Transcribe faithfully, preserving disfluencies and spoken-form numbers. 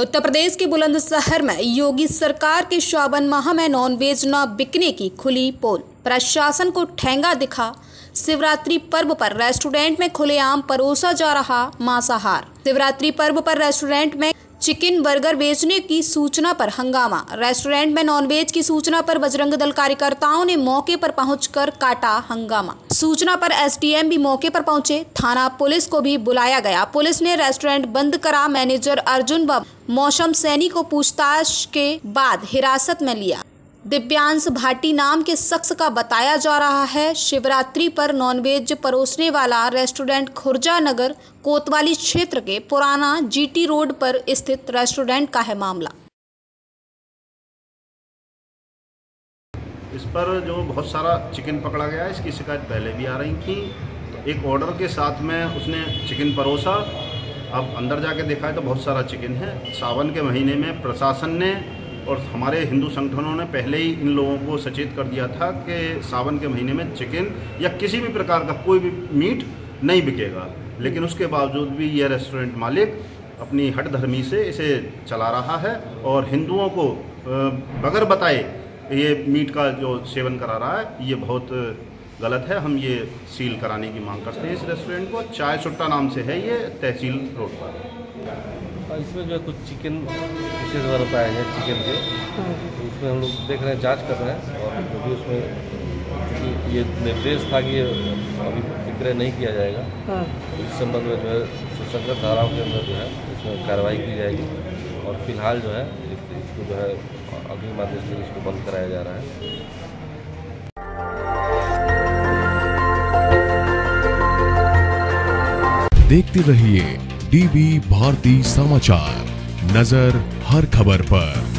उत्तर प्रदेश के बुलंदशहर में योगी सरकार के श्रावण माह में नॉनवेज न बिकने की खुली पोल। प्रशासन को ठेंगा दिखा। शिवरात्रि पर्व पर रेस्टोरेंट में खुलेआम परोसा जा रहा मांसाहार। शिवरात्रि पर्व पर रेस्टोरेंट में चिकन बर्गर बेचने की सूचना पर हंगामा। रेस्टोरेंट में नॉनवेज की सूचना पर बजरंग दल कार्यकर्ताओं ने मौके पर पहुंचकर काटा हंगामा। सूचना पर एसडीएम भी मौके पर पहुंचे। थाना पुलिस को भी बुलाया गया। पुलिस ने रेस्टोरेंट बंद करा। मैनेजर अर्जुन व मौसम सैनी को पूछताछ के बाद हिरासत में लिया। दिव्यांश भाटी नाम के शख्स का बताया जा रहा है। शिवरात्रि पर नॉनवेज परोसने वाला रेस्टोरेंट खुर्जा नगर कोतवाली क्षेत्र के पुराना जीटी रोड पर स्थित रेस्टोरेंट का है मामला। इस पर जो बहुत सारा चिकन पकड़ा गया है, इसकी शिकायत पहले भी आ रही थी। तो एक ऑर्डर के साथ में उसने चिकन परोसा। अब अंदर जाके देखा है तो बहुत सारा चिकन है। सावन के महीने में प्रशासन ने और हमारे हिंदू संगठनों ने पहले ही इन लोगों को सचेत कर दिया था कि सावन के महीने में चिकन या किसी भी प्रकार का कोई भी मीट नहीं बिकेगा। लेकिन उसके बावजूद भी यह रेस्टोरेंट मालिक अपनी हठधर्मी से इसे चला रहा है और हिंदुओं को बगैर बताए ये मीट का जो सेवन करा रहा है, ये बहुत गलत है। हम ये सील कराने की मांग करते हैं। इस रेस्टोरेंट को चाय सुट्टा नाम से है, ये तहसील रोड पर। इसमें जो है कुछ चिकन पीसेज वगैरह पाए हैं चिकन के, तो उसमें हम लोग देख रहे हैं, जांच कर रहे हैं। और जो भी उसमें ये निर्देश था कि अभी विक्रय नहीं किया जाएगा, तो इस संबंध में जो है सुसंगत धाराओं के अंदर जो है इसमें कार्रवाई की जाएगी। और फिलहाल जो है इसको जो है अग्रिम आदेश से इसको बंद कराया जा रहा है। देखते रहिए डीवी भारती समाचार, नजर हर खबर पर।